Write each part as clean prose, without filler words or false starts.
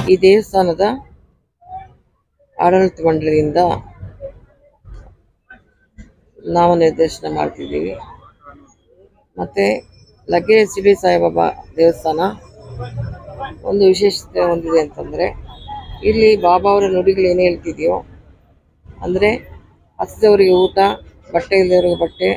ಈ ದೇವಸ್ಥಾನದ ಆಡಳಿತ ಮಂಡಳಿಯಿಂದ ನಾವು ನಿರ್ದೇಶನ ಮಾಡ್ತಿದ್ದೀವಿ. ಮತ್ತು ಲಗ್ಗೆರೆ ಶಿರಡಿ ಸಾಯಿಬಾಬಾ ದೇವಸ್ಥಾನ ಒಂದು ವಿಶೇಷತೆ ಹೊಂದಿದೆ ಅಂತಂದರೆ, ಇಲ್ಲಿ ಬಾಬಾ ಅವರ ನುಡಿಗಳು ಏನು ಹೇಳ್ತಿದೆಯೋ, ಅಂದರೆ ಹಸಿದವರಿಗೆ ಊಟ, ಬಟ್ಟೆ ಇಲ್ಲದವರಿಗೆ ಬಟ್ಟೆ,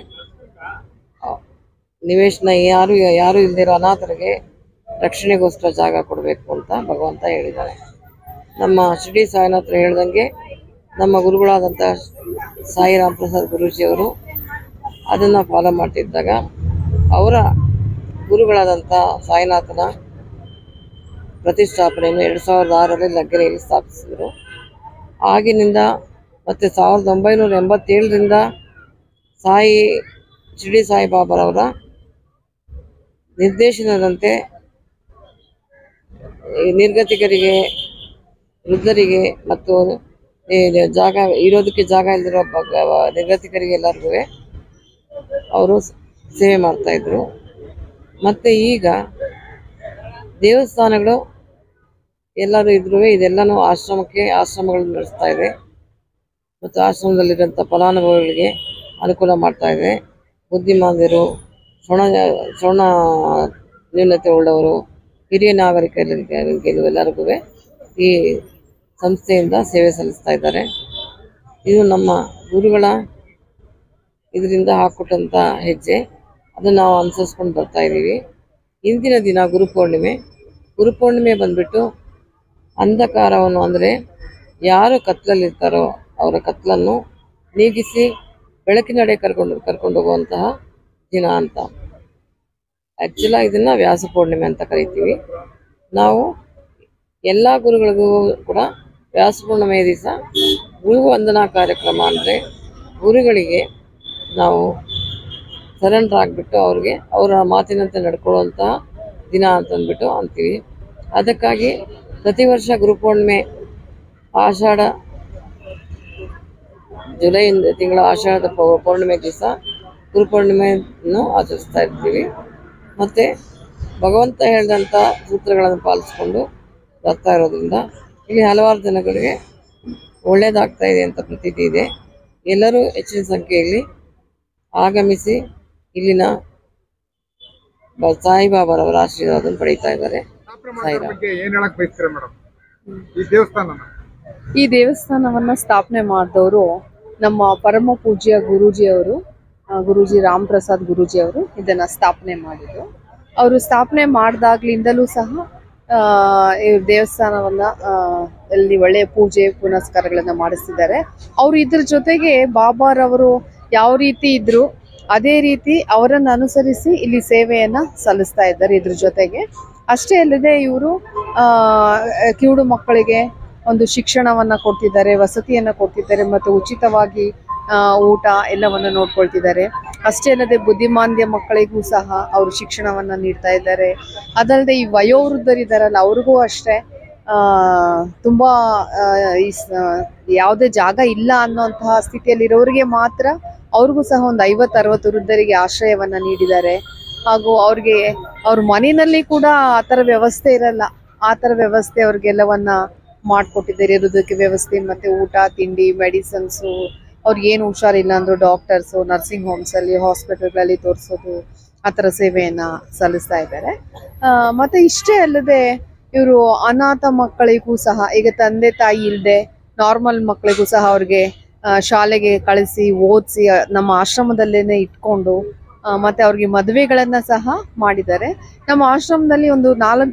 ನಿವೇಶನ, ಯಾರು ಇಲ್ಲದಿರೋ ಅನಾಥರಿಗೆ ರಕ್ಷಣೆಗೋಸ್ಕರ ಜಾಗ ಕೊಡಬೇಕು ಅಂತ ಭಗವಂತ ಹೇಳಿದ್ದಾನೆ. ನಮ್ಮ ಶಿರಡಿ ಸಾಯಿನಾಥರು ಹೇಳ್ದಂಗೆ ನಮ್ಮ ಗುರುಗಳಾದಂಥ ಸಾಯಿ ರಾಮ್ ಪ್ರಸಾದ್ ಗುರೂಜಿಯವರು ಅದನ್ನು ಫಾಲೋ ಮಾಡ್ತಿದ್ದಾಗ ಅವರ ಗುರುಗಳಾದಂಥ ಸಾಯಿನಾಥನ ಪ್ರತಿಷ್ಠಾಪನೆಯನ್ನು 2006ರಲ್ಲಿ ಲಗ್ಗೆರೆಯಲ್ಲಿ ಸ್ಥಾಪಿಸಿದರು. ಆಗಿನಿಂದ ಮತ್ತು 1987ರಿಂದ ಶಿರಡಿ ಸಾಯಿಬಾಬಾರವರ ನಿರ್ದೇಶನದಂತೆ ನಿರ್ಗತಿಕರಿಗೆ, ವೃದ್ಧರಿಗೆ ಮತ್ತು ಜಾಗ ಇರೋದಕ್ಕೆ ಜಾಗ ಇಲ್ದಿರೋ ನಿರ್ಗತಿಕರಿಗೆ ಎಲ್ಲರಿಗೂ ಅವರು ಸೇವೆ ಮಾಡ್ತಾಯಿದ್ರು. ಮತ್ತು ಈಗ ದೇವಸ್ಥಾನಗಳು ಎಲ್ಲರೂ ಇದ್ರೂ ಇದೆಲ್ಲನೂ ಆಶ್ರಮಗಳು ನಡೆಸ್ತಾ ಇದೆ ಮತ್ತು ಆಶ್ರಮದಲ್ಲಿರೋಂಥ ಫಲಾನುಭವಿಗಳಿಗೆ ಅನುಕೂಲ ಮಾಡ್ತಾ ಇದೆ. ಬುದ್ಧಿಮಾಂದ್ಯರು, ಶ್ರವಣ ನ್ಯೂನತೆ ಉಳ್ಳವರು, ಹಿರಿಯ ನಾಗರಿಕರಿಗೆ ಎಲ್ಲರಿಗೂ ಈ ಸಂಸ್ಥೆಯಿಂದ ಸೇವೆ ಸಲ್ಲಿಸ್ತಾ ಇದ್ದಾರೆ. ಇದು ನಮ್ಮ ಗುರುಗಳ ಇದರಿಂದ ಹಾಕ್ಕೊಟ್ಟಂಥ ಹೆಜ್ಜೆ, ಅದನ್ನು ನಾವು ಅನುಸರಿಸ್ಕೊಂಡು ಬರ್ತಾ ಇದ್ದೀವಿ. ಇಂದಿನ ದಿನ ಗುರುಪೂರ್ಣಿಮೆ ಬಂದ್ಬಿಟ್ಟು ಅಂಧಕಾರವನ್ನು, ಅಂದರೆ ಯಾರು ಕತ್ತಲಲ್ಲಿರ್ತಾರೋ ಅವರ ಕತ್ತಲನ್ನು ನೀಗಿಸಿ ಬೆಳಕಿನಡೆ ಕರ್ಕೊಂಡು ಹೋಗುವಂತಹ ದಿನ ಅಂತ. ಆ್ಯಕ್ಚುಲಾಗಿ ಇದನ್ನು ವ್ಯಾಸ ಪೂರ್ಣಿಮೆ ಅಂತ ಕರಿತೀವಿ. ನಾವು ಎಲ್ಲ ಗುರುಗಳಿಗೂ ಕೂಡ ವ್ಯಾಸ ಪೂರ್ಣಿಮೆಯ ದಿವಸ ಗುರು ವಂದನಾ ಕಾರ್ಯಕ್ರಮ, ಅಂದರೆ ಗುರುಗಳಿಗೆ ನಾವು ಸರೆಂಡರ್ ಆಗಿಬಿಟ್ಟು ಅವ್ರಿಗೆ ಅವರ ಮಾತಿನಂತೆ ನಡ್ಕೊಳ್ಳುವಂತಹ ದಿನ ಅಂತಂದ್ಬಿಟ್ಟು ಅಂತೀವಿ. ಅದಕ್ಕಾಗಿ ಪ್ರತಿ ವರ್ಷ ಗುರುಪೂರ್ಣಿಮೆ ಜುಲೈ ತಿಂಗಳ ಆಷಾಢದ ಪೌರ್ಣಿಮೆ ದಿವಸ ಗುರುಪೂರ್ಣಿಮೆಯನ್ನು ಆಚರಿಸ್ತಾ ಇರ್ತೀವಿ. ಮತ್ತು ಭಗವಂತ ಹೇಳಿದಂಥ ಸೂತ್ರಗಳನ್ನು ಪಾಲಿಸ್ಕೊಂಡು ಬರ್ತಾ ಇರೋದ್ರಿಂದ ಇಲ್ಲಿ ಹಲವಾರು ಜನಗಳಿಗೆ ಒಳ್ಳೆಯದಾಗ್ತಾ ಇದೆ ಅಂತ ಪ್ರತೀತಿ ಇದೆ. ಎಲ್ಲರೂ ಹೆಚ್ಚಿನ ಸಂಖ್ಯೆಯಲ್ಲಿ ಆಗಮಿಸಿ ಇಲ್ಲಿನ ಸಾಯಿಬಾಬಾರವರ ಆಶೀರ್ವಾದವನ್ನು ಪಡೀತಾ ಇದ್ದಾರೆ. ಈ ದೇವಸ್ಥಾನವನ್ನ ಸ್ಥಾಪನೆ ಮಾಡಿದವರು ನಮ್ಮ ಪರಮ ಪೂಜ್ಯ ಗುರೂಜಿ ರಾಮ್ ಪ್ರಸಾದ್ ಗುರೂಜಿ ಅವರು ಇದನ್ನ ಸ್ಥಾಪನೆ ಮಾಡಿದ್ರು. ಅವರು ಸ್ಥಾಪನೆ ಮಾಡಿದಾಗ್ಲಿಂದಲೂ ಸಹ ದೇವಸ್ಥಾನವನ್ನ ಅಲ್ಲಿ ಒಳ್ಳೆಯ ಪೂಜೆ ಪುನಸ್ಕಾರಗಳನ್ನ ಮಾಡಿಸ್ತಿದ್ದಾರೆ. ಅವರು ಇದ್ರ ಜೊತೆಗೆ ಬಾಬಾರವರು ಯಾವ ರೀತಿ ಇದ್ರು ಅದೇ ರೀತಿ ಅವರನ್ನು ಅನುಸರಿಸಿ ಇಲ್ಲಿ ಸೇವೆಯನ್ನ ಸಲ್ಲಿಸ್ತಾ ಇದ್ದಾರೆ. ಇದ್ರ ಜೊತೆಗೆ ಅಷ್ಟೇ ಅಲ್ಲದೆ ಇವರು ಕಿವುಡು ಮಕ್ಕಳಿಗೆ ಒಂದು ಶಿಕ್ಷಣವನ್ನ ಕೊಡ್ತಿದ್ದಾರೆ, ವಸತಿಯನ್ನ ಕೊಡ್ತಿದ್ದಾರೆ, ಮತ್ತು ಉಚಿತವಾಗಿ ಊಟ ಎಲ್ಲವನ್ನ ನೋಡ್ಕೊಳ್ತಿದ್ದಾರೆ. ಅಷ್ಟೇ ಅಲ್ಲದೆ ಬುದ್ಧಿಮಾಂದ್ಯ ಮಕ್ಕಳಿಗೂ ಸಹ ಅವರು ಶಿಕ್ಷಣವನ್ನ ನೀಡ್ತಾ ಇದ್ದಾರೆ. ಅದಲ್ಲದೆ ಈ ವಯೋವೃದ್ಧರಿದ್ದಾರಲ್ಲ ಅವ್ರಿಗೂ ಅಷ್ಟೇ ತುಂಬಾ ಯಾವುದೇ ಜಾಗ ಇಲ್ಲ ಅನ್ನೋಂತಹ ಸ್ಥಿತಿಯಲ್ಲಿರೋರಿಗೆ ಮಾತ್ರ ಅವ್ರಿಗೂ ಸಹ ಒಂದು 50-60 ವೃದ್ಧರಿಗೆ ಆಶ್ರಯವನ್ನ ನೀಡಿದ್ದಾರೆ. ಹಾಗೂ ಅವ್ರ ಮನೆಯಲ್ಲಿ ಕೂಡ ಆ ಥರ ವ್ಯವಸ್ಥೆ ಇರಲ್ಲ, ಆ ಥರ ವ್ಯವಸ್ಥೆ ಅವ್ರಿಗೆಲ್ಲವನ್ನ ಮಾಡಿಕೊಟ್ಟಿದ್ದಾರೆ. ಇರೋದಕ್ಕೆ ವ್ಯವಸ್ಥೆ, ಮತ್ತೆ ಊಟ ತಿಂಡಿ, ಮೆಡಿಸನ್ಸು, ಅವ್ರಿಗೇನು ಹುಷಾರಿಲ್ಲ ಅಂದ್ರು ಡಾಕ್ಟರ್ಸು, ನರ್ಸಿಂಗ್ ಹೋಮ್ಸಲ್ಲಿ, ಹಾಸ್ಪಿಟಲ್ಗಳಲ್ಲಿ ತೋರಿಸೋದು, ಆ ಥರ ಸೇವೆಯನ್ನ ಸಲ್ಲಿಸ್ತಾ ಇದ್ದಾರೆ. ಮತ್ತೆ ಇಷ್ಟೇ ಅಲ್ಲದೆ ಇವರು ಅನಾಥ ಮಕ್ಕಳಿಗೂ ಸಹ, ಈಗ ತಂದೆ ತಾಯಿ ಇಲ್ಲದೆ ನಾರ್ಮಲ್ ಮಕ್ಕಳಿಗೂ ಸಹ ಅವ್ರಿಗೆ ಶಾಲೆಗೆ ಕಳಿಸಿ ಓದಿಸಿ ನಮ್ಮ ಆಶ್ರಮದಲ್ಲೇನೆ ಇಟ್ಕೊಂಡು ಮತ್ತೆ ಅವ್ರಿಗೆ ಮದುವೆಗಳನ್ನ ಸಹ ಮಾಡಿದ್ದಾರೆ. ನಮ್ಮ ಆಶ್ರಮದಲ್ಲಿ ಒಂದು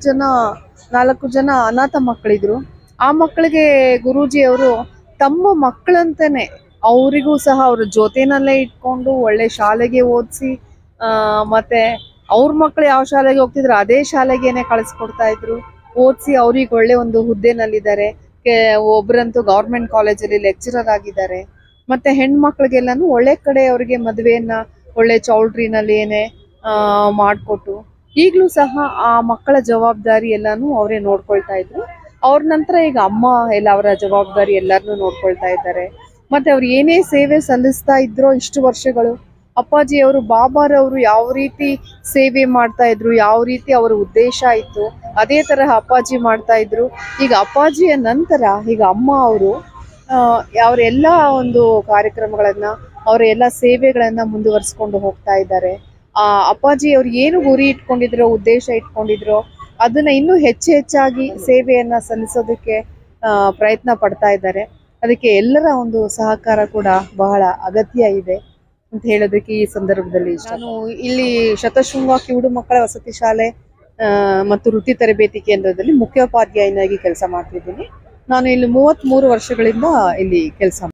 4 ಜನ ಅನಾಥ ಮಕ್ಕಳಿದ್ರು. ಆ ಮಕ್ಕಳಿಗೆ ಗುರೂಜಿ ಅವರು ತಮ್ಮ ಮಕ್ಕಳಂತಾನೆ ಅವರಿಗೂ ಸಹ ಅವ್ರ ಜೊತೆನಲ್ಲೇ ಇಟ್ಕೊಂಡು ಒಳ್ಳೆ ಶಾಲೆಗೆ ಓದಿಸಿ, ಮತ್ತೆ ಅವ್ರ ಮಕ್ಕಳು ಯಾವ ಶಾಲೆಗೆ ಹೋಗ್ತಿದ್ರು ಅದೇ ಶಾಲೆಗೇನೆ ಕಳಿಸ್ಕೊಡ್ತಾ ಇದ್ರು. ಓದಿಸಿ ಅವ್ರಿಗೆ ಒಳ್ಳೆ ಒಂದು ಹುದ್ದೆನಲ್ಲಿದ್ದಾರೆ. ಒಬ್ರಂತೂ ಗೌರ್ಮೆಂಟ್ ಕಾಲೇಜಲ್ಲಿ ಲೆಕ್ಚರರ್ ಆಗಿದ್ದಾರೆ. ಮತ್ತೆ ಹೆಣ್ಮಕ್ಳಿಗೆಲ್ಲಾನು ಒಳ್ಳೆ ಕಡೆ ಅವ್ರಿಗೆ ಮದುವೆಯನ್ನ ಒಳ್ಳೆ ಚೌಲ್ಟ್ರಿನಲ್ಲಿ ಏನೇ ಮಾಡಿಕೊಟ್ಟು ಈಗಲೂ ಸಹ ಆ ಮಕ್ಕಳ ಜವಾಬ್ದಾರಿ ಎಲ್ಲಾನು ಅವರೇ ನೋಡ್ಕೊಳ್ತಾ ಇದ್ರು. ಅವ್ರ ನಂತರ ಈಗ ಅಮ್ಮ ಎಲ್ಲ ಅವರ ಜವಾಬ್ದಾರಿ ಎಲ್ಲರನ್ನೂ ನೋಡ್ಕೊಳ್ತಾ ಇದ್ದಾರೆ. ಮತ್ತೆ ಅವ್ರು ಏನೇ ಸೇವೆ ಸಲ್ಲಿಸ್ತಾ ಇದ್ರೋ ಇಷ್ಟು ವರ್ಷಗಳು ಅಪ್ಪಾಜಿಯವರು ಬಾಬಾರವರು ಯಾವ ರೀತಿ ಸೇವೆ ಮಾಡ್ತಾ ಇದ್ರು, ಯಾವ ರೀತಿ ಅವರ ಉದ್ದೇಶ ಇತ್ತು, ಅದೇ ತರಹ ಅಪ್ಪಾಜಿ ಮಾಡ್ತಾ ಇದ್ರು. ಈಗ ಅಪ್ಪಾಜಿಯ ನಂತರ ಈಗ ಅಮ್ಮ ಅವರು ಅವರೆಲ್ಲ ಒಂದು ಕಾರ್ಯಕ್ರಮಗಳನ್ನ, ಅವರ ಎಲ್ಲ ಸೇವೆಗಳನ್ನ ಮುಂದುವರಿಸ್ಕೊಂಡು ಹೋಗ್ತಾ ಇದ್ದಾರೆ. ಅಪ್ಪಾಜಿ ಅವ್ರು ಏನು ಗುರಿ ಇಟ್ಕೊಂಡಿದ್ರೋ, ಉದ್ದೇಶ ಇಟ್ಕೊಂಡಿದ್ರೋ, ಅದನ್ನ ಇನ್ನೂ ಹೆಚ್ಚಾಗಿ ಸೇವೆಯನ್ನ ಸಲ್ಲಿಸೋದಕ್ಕೆ ಪ್ರಯತ್ನ ಪಡ್ತಾ ಇದ್ದಾರೆ. ಅದಕ್ಕೆ ಎಲ್ಲರ ಒಂದು ಸಹಕಾರ ಕೂಡ ಬಹಳ ಅಗತ್ಯ ಇದೆ ಅಂತ ಹೇಳೋದಕ್ಕೆ ಈ ಸಂದರ್ಭದಲ್ಲಿ ನಾನು ಇಲ್ಲಿ ಶತಶೃಂಗ ಕಿವುಡು ಮಕ್ಕಳ ವಸತಿ ಶಾಲೆ ಮತ್ತು ವೃತ್ತಿ ತರಬೇತಿ ಕೇಂದ್ರದಲ್ಲಿ ಮುಖ್ಯೋಪಾಧ್ಯಾಯನಾಗಿ ಕೆಲಸ ಮಾಡ್ತಿದ್ದೀನಿ. ನಾನು ಇಲ್ಲಿ 33 ವರ್ಷಗಳಿಂದ ಇಲ್ಲಿ ಕೆಲಸ